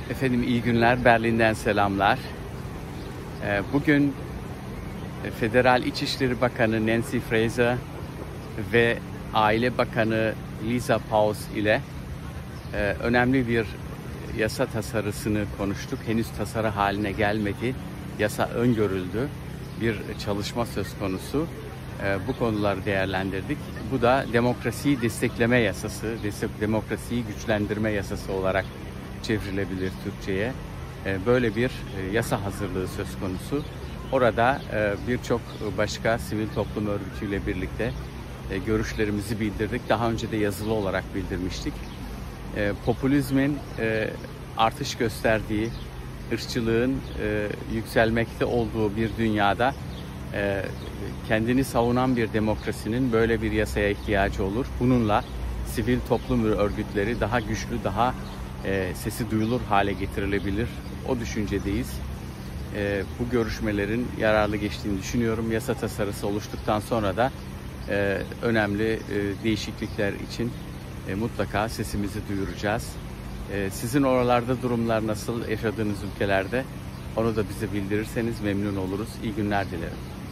Efendim iyi günler, Berlin'den selamlar. Bugün Federal İçişleri Bakanı Nancy Faeser ve Aile Bakanı Liza Paus ile önemli bir yasa tasarısını konuştuk. Henüz tasarı haline gelmedi. Yasa öngörüldü. Bir çalışma söz konusu. Bu konuları değerlendirdik. Bu da demokrasiyi destekleme yasası, demokrasiyi güçlendirme yasası olarak çevrilebilir Türkçe'ye. Böyle bir yasa hazırlığı söz konusu. Orada birçok başka sivil toplum örgütüyle birlikte görüşlerimizi bildirdik. Daha önce de yazılı olarak bildirmiştik. Popülizmin artış gösterdiği, ırkçılığın yükselmekte olduğu bir dünyada kendini savunan bir demokrasinin böyle bir yasaya ihtiyacı olur. Bununla sivil toplum örgütleri daha güçlü, daha sesi duyulur hale getirilebilir. O düşüncedeyiz. Bu görüşmelerin yararlı geçtiğini düşünüyorum. Yasa tasarısı oluştuktan sonra da önemli değişiklikler için mutlaka sesimizi duyuracağız. Sizin oralarda durumlar nasıl, yaşadığınız ülkelerde onu da bize bildirirseniz memnun oluruz. İyi günler dilerim.